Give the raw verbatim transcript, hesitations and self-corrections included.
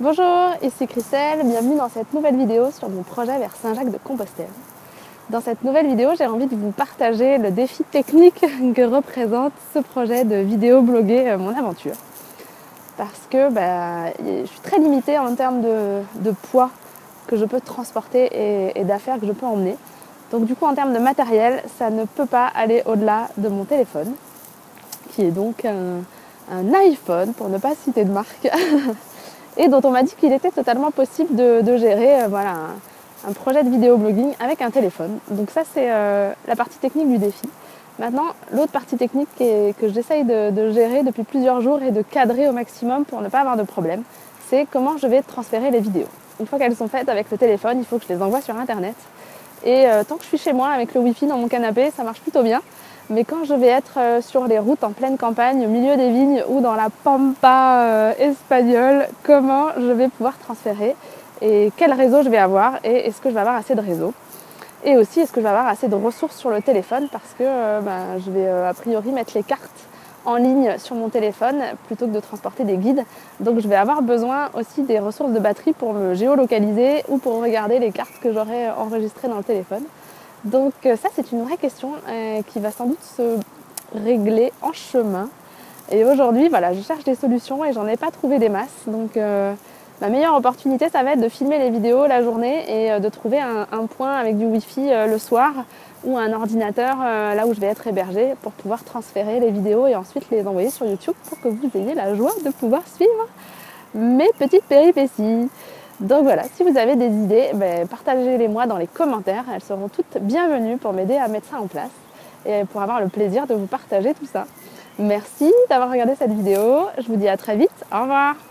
Bonjour, ici Christelle, bienvenue dans cette nouvelle vidéo sur mon projet vers Saint-Jacques-de-Compostelle. Dans cette nouvelle vidéo, j'ai envie de vous partager le défi technique que représente ce projet de vidéo bloguer mon aventure. Parce que bah, je suis très limitée en termes de, de poids que je peux transporter et, et d'affaires que je peux emmener. Donc du coup, en termes de matériel, ça ne peut pas aller au-delà de mon téléphone, qui est donc un, un iPhone, pour ne pas citer de marque. Et dont on m'a dit qu'il était totalement possible de, de gérer euh, voilà, un, un projet de vidéo blogging avec un téléphone. Donc ça, c'est euh, la partie technique du défi. Maintenant, l'autre partie technique est, que j'essaye de, de gérer depuis plusieurs jours et de cadrer au maximum pour ne pas avoir de problème, c'est comment je vais transférer les vidéos. Une fois qu'elles sont faites avec le téléphone, il faut que je les envoie sur Internet. Et euh, tant que je suis chez moi avec le Wi-Fi dans mon canapé, ça marche plutôt bien. Mais quand je vais être euh, sur les routes en pleine campagne, au milieu des vignes ou dans la pampa euh, espagnole, comment je vais pouvoir transférer et quel réseau je vais avoir et est-ce que je vais avoir assez de réseau. Et aussi, est-ce que je vais avoir assez de ressources sur le téléphone parce que euh, ben, je vais euh, a priori mettre les cartes en ligne sur mon téléphone plutôt que de transporter des guides. Donc je vais avoir besoin aussi des ressources de batterie pour me géolocaliser ou pour regarder les cartes que j'aurai enregistrées dans le téléphone. Donc ça, c'est une vraie question euh, qui va sans doute se régler en chemin. Et aujourd'hui, voilà, je cherche des solutions et j'en ai pas trouvé des masses. Donc euh, ma meilleure opportunité, ça va être de filmer les vidéos la journée et euh, de trouver un, un point avec du Wi-Fi euh, le soir ou un ordinateur euh, là où je vais être hébergée pour pouvoir transférer les vidéos et ensuite les envoyer sur YouTube pour que vous ayez la joie de pouvoir suivre mes petites péripéties. Donc voilà, si vous avez des idées, ben, partagez-les moi dans les commentaires. Elles seront toutes bienvenues pour m'aider à mettre ça en place et pour avoir le plaisir de vous partager tout ça. Merci d'avoir regardé cette vidéo. Je vous dis à très vite. Au revoir.